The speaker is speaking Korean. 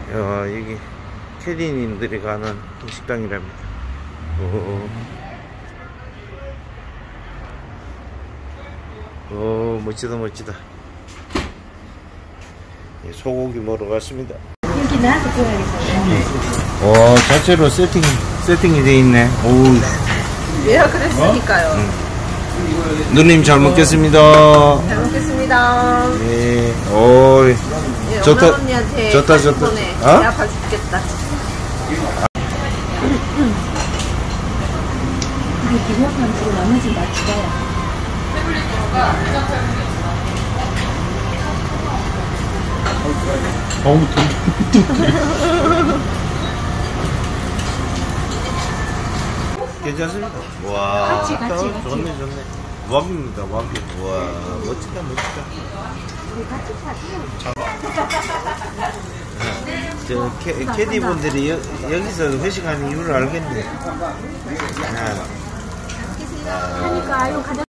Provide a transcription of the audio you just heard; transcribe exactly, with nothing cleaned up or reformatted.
야, 여기 캐디님들이 가는 식당이랍니다. 오, 오, 멋지다, 멋지다. 예, 소고기 먹으러 갔습니다. 여기 나한테 보여야겠어요. 와, 자체로 세팅, 세팅이 돼 있네. 오, 예약 그랬으니까요. 어? 응. 누님 잘 먹겠습니다. 잘 먹겠습니다. 예, 오, 예, 좋다, 언니한테 좋다, 좋다. 어? 어? 내가 봐줄겠다. 이게 기본만 주고 나머지는 다 추가야. 어우, 괜찮습니다. 와, 같이, 같이, 또 같이. 좋네, 좋네. 완비입니다, 완비. 와, 멋지다, 멋지다. 우리 같이 사세요. 저 캐, 캐디분들이 여, 여기서 회식하는 이유를 알겠네. 아, 하니까 이거 가져.